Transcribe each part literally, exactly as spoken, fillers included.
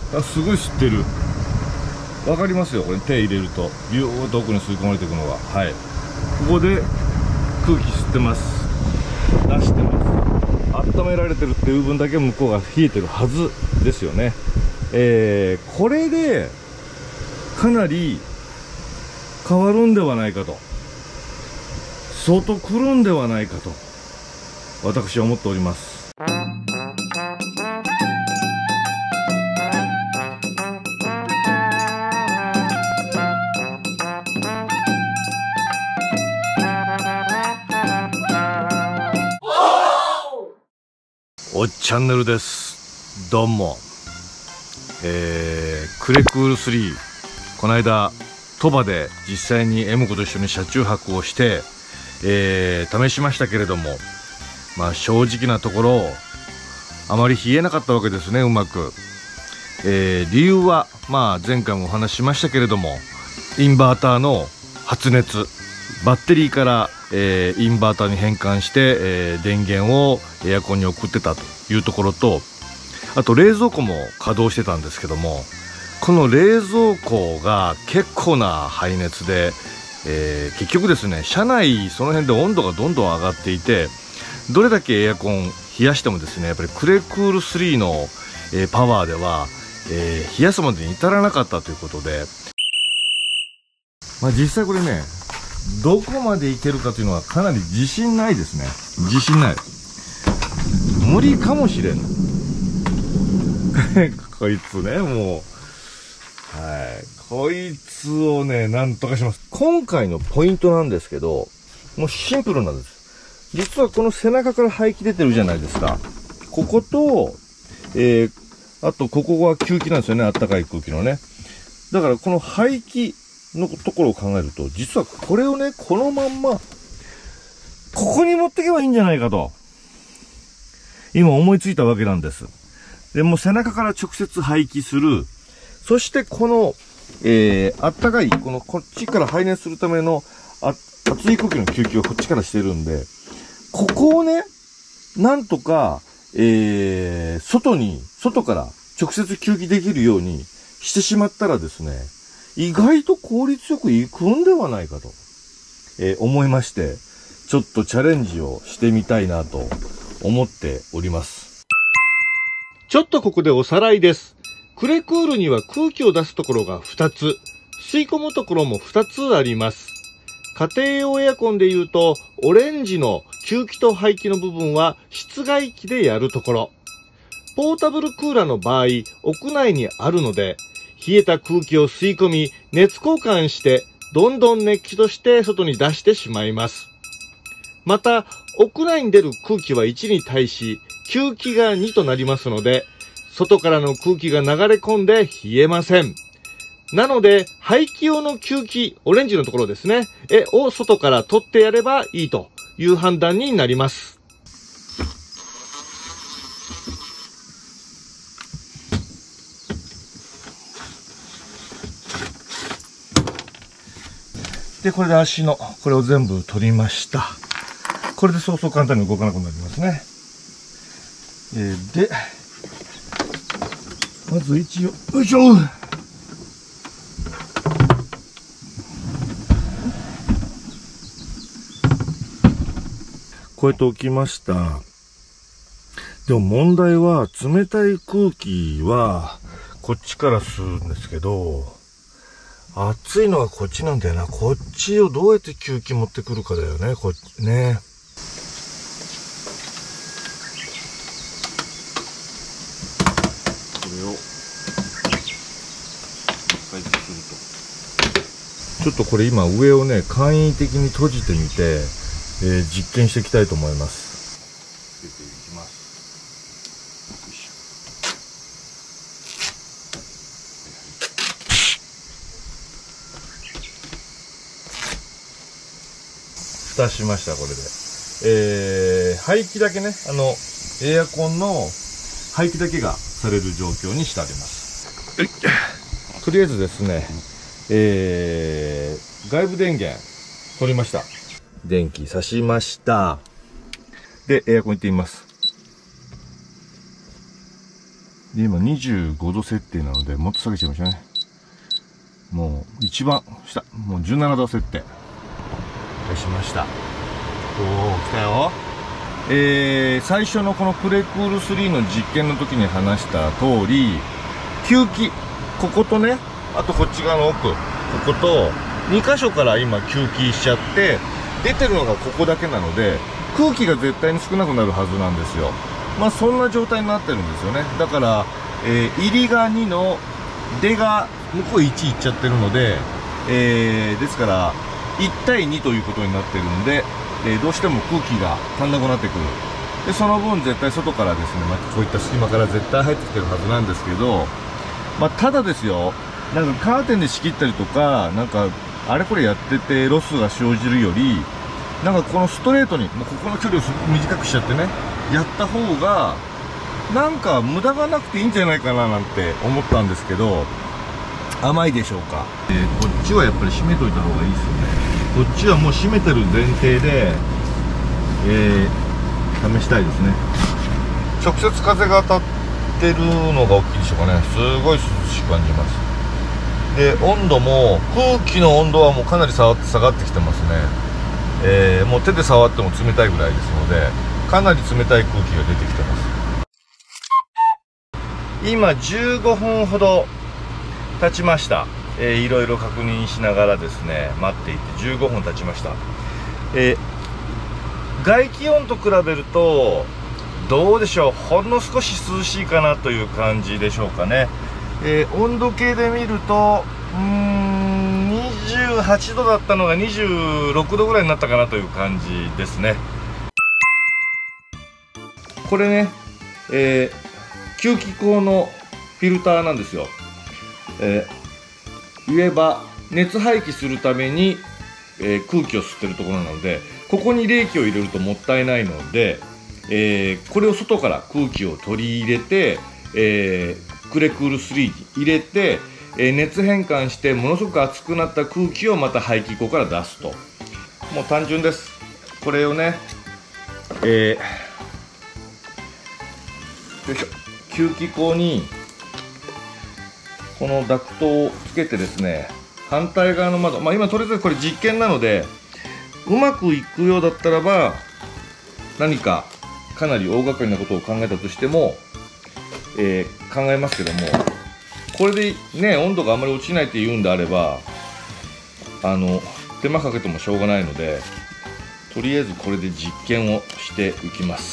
あ、すごい吸ってる。わかりますよ、これ手入れるとビューッと奥に吸い込まれていくのが。はい、ここで空気吸ってます。出してます。温められてるっていう分だけ向こうが冷えてるはずですよね。えー、これでかなり変わるんではないかと、相当来るんではないかと私は思っております。おっチャンネルです。どうも。えー、クレクールスリー、この間鳥羽で実際に M 子と一緒に車中泊をして、えー、試しましたけれども、まあ正直なところあまり冷えなかったわけですね、うまく。えー、理由はまあ前回もお話ししましたけれども、インバーターの発熱、バッテリーから、えー、インバーターに変換して、えー、電源をエアコンに送ってたというところと、あと冷蔵庫も稼働してたんですけども、この冷蔵庫が結構な排熱で、えー、結局ですね、車内その辺で温度がどんどん上がっていて、どれだけエアコン冷やしてもですね、やっぱりクレクールスリーの、えー、パワーでは、えー、冷やすまでに至らなかったということで、まあ、実際これね、どこまでいけるかというのはかなり自信ないですね。自信ない。無理かもしれん。こいつね、もう。はい。こいつをね、なんとかします。今回のポイントなんですけど、もうシンプルなんです。実はこの背中から排気出てるじゃないですか。ここと、えー、あとここが吸気なんですよね。あったかい空気のね。だからこの排気のところを考えると、実はこれをね、このまんま、ここに持っていけばいいんじゃないかと、今思いついたわけなんです。でも背中から直接排気する。そしてこの、えー、あったかい、このこっちから排熱するためのあ熱い空気の吸気をこっちからしてるんで、ここをね、なんとか、えー、外に、外から直接吸気できるようにしてしまったらですね、意外と効率よくいくんではないかと、えー、思いまして、ちょっとチャレンジをしてみたいなと思っております。ちょっとここでおさらいです。クレクールには空気を出すところがふたつ、吸い込むところもふたつあります。家庭用エアコンで言うと、オレンジの吸気と排気の部分は室外機でやるところ。ポータブルクーラーの場合、屋内にあるので、冷えた空気を吸い込み、熱交換して、どんどん熱気として外に出してしまいます。また、屋内に出る空気はいちに対し、吸気がにとなりますので、外からの空気が流れ込んで冷えません。なので、排気用の吸気、オレンジのところですね、え、を外から取ってやればいいという判断になります。で、これで足の、これを全部取りました。これでそうそう簡単に動かなくなりますね。えー、で、まず一応、よいしょ、こうやって置きました。でも問題は、冷たい空気はこっちから吸うんですけど、熱いのはこっちなんだよな。こっちをどうやって吸気持ってくるかだよね、こっちね。これを回復すると。ちょっとこれ今上をね、簡易的に閉じてみて、えー、実験していきたいと思います。つけていきます。よいしょ。蓋しました、これで。えー、排気だけね、あの、エアコンの排気だけがされる状況にしてあります。とりあえずですね、えー、外部電源取りました。電気差しました。で、エアコン行ってみます。 で、今にじゅうごど設定なので、もっと下げちゃいましたね。もう、一番下、もうじゅうななど設定。しました。おー、来たよ。えー、最初のこのプレクールスリーの実験の時に話した通り、吸気、こことね、あとこっち側の奥、こことに箇所から今吸気しちゃって、出てるのがここだけなので、空気が絶対に少なくなるはずなんですよ。まあそんな状態になってるんですよね。だから、えー、入りがにの出が向こういちいっちゃってるので、えー、ですからいち対にということになってるんで、えー、どうしても空気が足んなくなってくる。でその分絶対外からですね、まあ、こういった隙間から絶対入ってきてるはずなんですけど、まあ、ただですよ、なんかカーテンで仕切ったりとか、なんかあれこれやっててロスが生じるより、なんかこのストレートにもうここの距離を短くしちゃってね、やった方がなんか無駄がなくていいんじゃないかななんて思ったんですけど、甘いでしょうか。えー、こっちはやっぱり閉めといた方がいいですよね。こっちはもう閉めてる前提で、えー、試したいですね。直接風が当たってるのが大きいでしょうかね。すごい涼しく感じます。で温度も、空気の温度はもうかなり下がってきてますね。えー、もう手で触っても冷たいぐらいですので、かなり冷たい空気が出てきてます。今じゅうごふんほど経ちました。えー、いろいろ確認しながらですね、待っていてじゅうごふん経ちました。えー、外気温と比べるとどうでしょう、ほんの少し涼しいかなという感じでしょうかね。えー、温度計で見るとうーんにじゅうはちどだったのがにじゅうろくどぐらいになったかなという感じですね。これね、えー、吸気口のフィルターなんですよ。えー、言えば熱排気するために、えー、空気を吸ってるところなので、ここに冷気を入れるともったいないので、えー、これを外から空気を取り入れて、えー、クレクールスリーに入れて、えー、熱変換してものすごく熱くなった空気をまた排気口から出すと。もう単純です。これをね、えー、よいしょ、吸気口にこのダクトをつけてですね、反対側の窓、まあ今とりあえずこれ実験なので、うまくいくようだったらば何かかなり大掛かりなことを考えたとしても、えー、考えますけども、これでね温度があまり落ちないっていうんであれば、あの手間かけてもしょうがないので、とりあえずこれで実験をしていきます。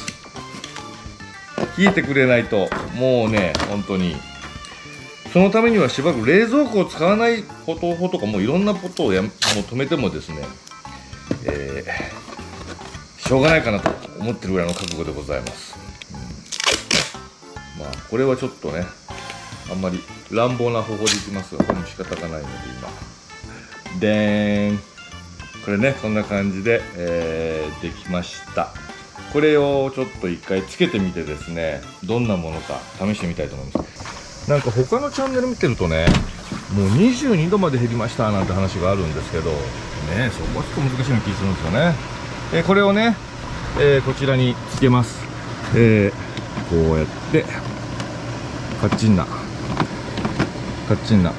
冷えてくれないともうね、本当にそのためにはしばらく冷蔵庫を使わない方法とか、もういろんなことをやもう止めてもですね、えー、しょうがないかなと思ってるぐらいの覚悟でございます。うん、まあこれはちょっとね、あんまり乱暴な方法でいきますが、これも仕方がないので今でーん、これね、こんな感じで、えー、できました。これをちょっと一回つけてみてですね、どんなものか試してみたいと思います。なんか他のチャンネル見てるとね、もうにじゅうにどまで減りましたなんて話があるんですけどね、そこはちょっと難しいような気がするんですよね。えー、これをね、えー、こちらにつけます。えー、こうやってカッチンナカッチンナ、こ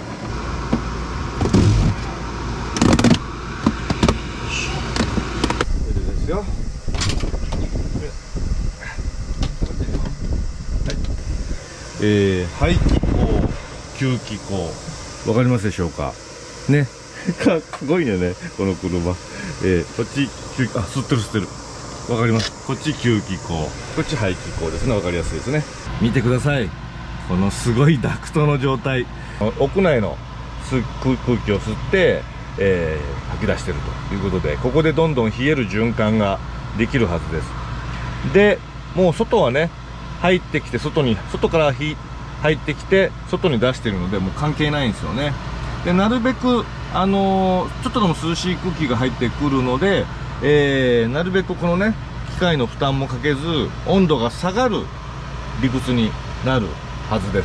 れでですよ。えー、排気口、吸気口、わかりますでしょうかね。かっこいいよねこの車。えー、こっち吸気、あ、吸ってる吸ってる、わかります。こっち吸気口、こっち排気口ですね。わかりやすいですね。見てください、このすごいダクトの状態。屋内の空気を吸って、えー、吐き出してるということで、ここでどんどん冷える循環ができるはずです。でもう外はね、入ってきて外に、外から入ってきて外に出しているので、もう関係ないんですよね。でなるべく、あのー、ちょっとでも涼しい空気が入ってくるので、えー、なるべくこのね機械の負担もかけず、温度が下がる理屈になるはずです。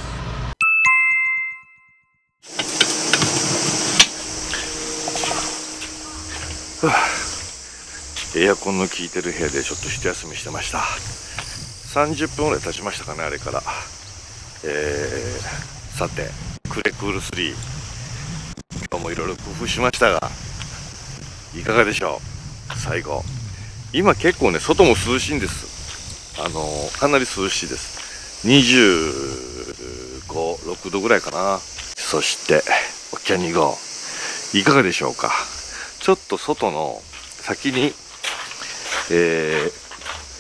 はあ、エアコンの効いてる部屋でちょっと一休みしてました。 さんじゅっぷんぐらい経ちましたかね、あれから。えー、さて、クレクールスリー。今日もいろいろ工夫しましたが、いかがでしょう。最後。今結構ね、外も涼しいんです。あのー、かなり涼しいです。にじゅうご、ろくどぐらいかな。そして、おっきゃに号。いかがでしょうか。ちょっと外の先に、えー、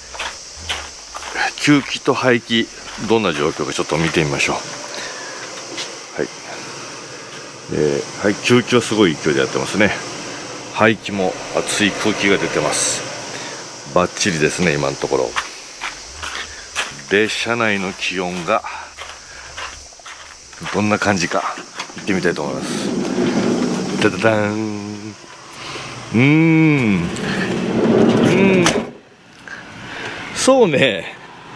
吸気と排気、どんな状況かちょっと見てみましょう。はい。えー、はい、吸気はすごい勢いでやってますね。排気も熱い空気が出てます。バッチリですね、今のところ。で、車内の気温がどんな感じか行ってみたいと思います。ダダダーン。うーん。うーん。そうね。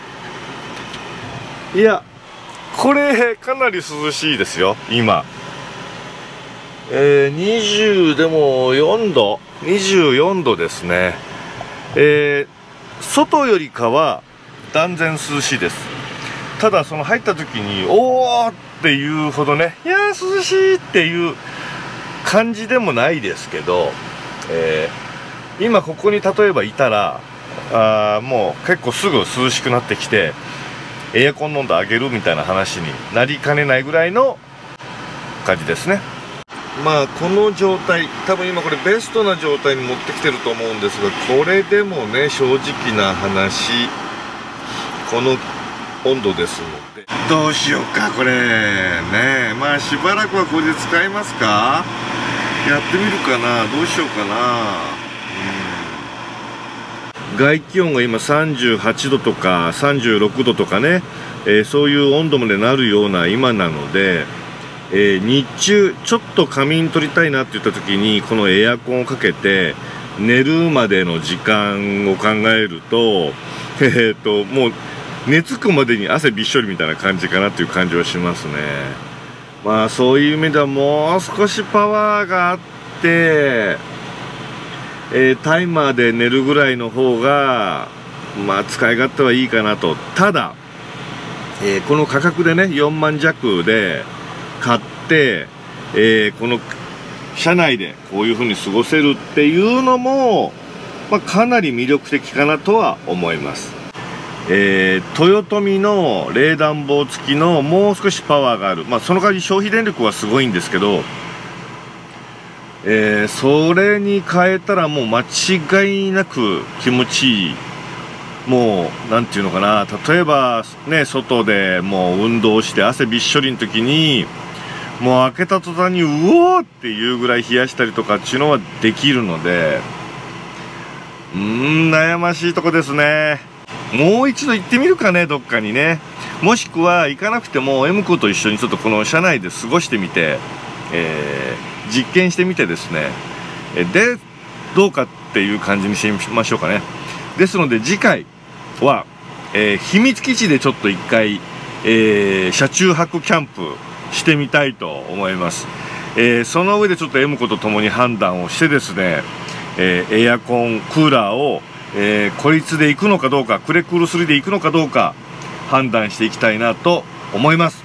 いや、これかなり涼しいですよ、今。えー、にじゅうでもよんど、にじゅうよんどですね。えー、外よりかは断然涼しいです。ただその入った時におーっていうほどね、いやー涼しいっていう感じでもないですけど、えー、今ここに例えばいたらあーもう結構すぐ涼しくなってきてエアコンの温度上げるみたいな話になりかねないぐらいの感じですね。まあこの状態、多分今これベストな状態に持ってきてると思うんですが、これでもね正直な話この温度ですので、どうしようかこれね。まあしばらくはこれで使いますか。やってみるかな。どうしようかな。うん、外気温が今さんじゅうはちどとかさんじゅうろくどとかね、えー、そういう温度までなるような今なので、えー、日中ちょっと仮眠取りたいなって言った時にこのエアコンをかけて寝るまでの時間を考えると、えー、ともう寝つくまでに汗びっしょりみたいな感じかなっていう感じはしますね。まあそういう意味ではもう少しパワーがあって、えー、タイマーで寝るぐらいの方がまあ使い勝手はいいかなと。ただ、えー、この価格でねよんまん弱で買って、えー、この車内でこういう風に過ごせるっていうのも、まあ、かなり魅力的かなとは思います。えー、豊臣の冷暖房付きのもう少しパワーがある、まあ、その代わり消費電力はすごいんですけど、えー、それに変えたらもう間違いなく気持ちいい。もうなんていうのかな、例えばね外でもう運動して汗びっしょりの時にもう開けた途端にうおーっていうぐらい冷やしたりとかっていうのはできるので、うーん悩ましいとこですね。もう一度行ってみるかね、どっかにね。もしくは行かなくても M 君と一緒にちょっとこの車内で過ごしてみて、えー、実験してみてですね、でどうかっていう感じにしましょうかね。ですので次回は、えー、秘密基地でちょっと一回、えー、車中泊キャンプしてみたいと思います。えー、その上でちょっと M 子と共に判断をしてですね、えー、エアコンクーラーを、えー、孤立で行くのかどうか、クレクールスリーで行くのかどうか判断していきたいなと思います。